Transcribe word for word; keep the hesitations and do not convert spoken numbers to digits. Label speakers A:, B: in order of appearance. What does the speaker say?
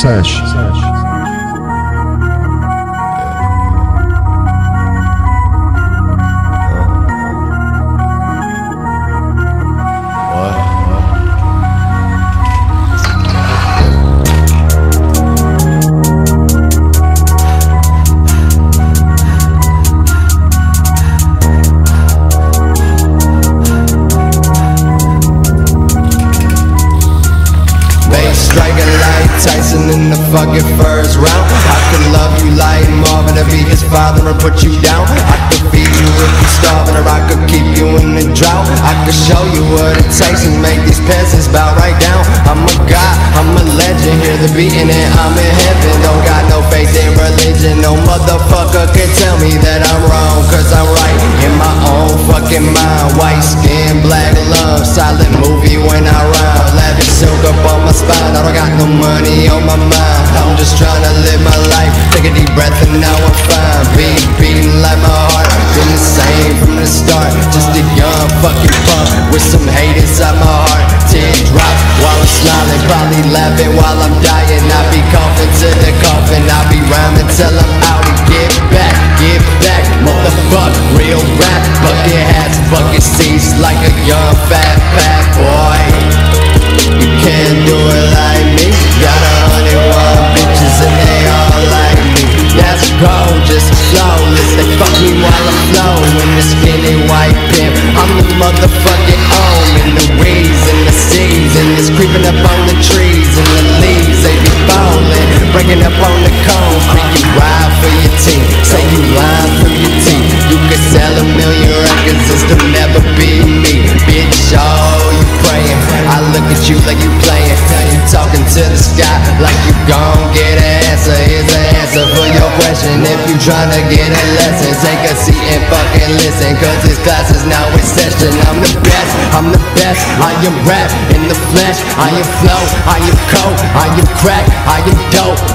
A: Sesh.
B: Striking like Tyson in the fucking first round. I could love you like Marvin to be his father and put you down. I could feed you if you're starving, or I could keep you in the drought. I could show you what it takes and make these peasants bow right down. I'm a god, I'm a legend, hear the beating and I'm in heaven. Don't got no faith in religion, no motherfucker can tell me that I'm wrong, cause I'm right in my own fucking mind. White skin, black love, silent movie when I rhyme. Lavish silk up on my spine, I don't got no money on my mind. I'm just trying to live my life, take a deep breath and now I'm fine. Beat, beating like my heart, been the same from the start. Just a young fucking punk with some hate inside my heart. Teardrops while I'm smiling, probably laughing while I'm dying. I be coughing to the coffin, I be rhyming till I'm out and get back, get back, motherfuck, real rap. Bucket hats, bucket seats like a young fat fat boy. You can't do it like me. Got a hundred one bitches and they all like me. That's gold, just flawless. They fuck me while I'm flowing. The skinny white pimp, I'm the motherfucking own. And the weeds and the seeds and it's creeping up on the trees and the leaves. They be falling, breaking up on the cones. Make you ride for your team, say you lying through your teeth. You could sell a million records, it's to never be me. Bitch, oh, you praying, I look at you like you playing. You talking to the sky like you gon' get an answer. Here's an answer for your question. If you tryna get a lesson, take a seat and fucking listen, cause this class is now in session. I'm the best, I'm the best. I am rap in the flesh, I am flow, I am coke, I am crack, I am dope.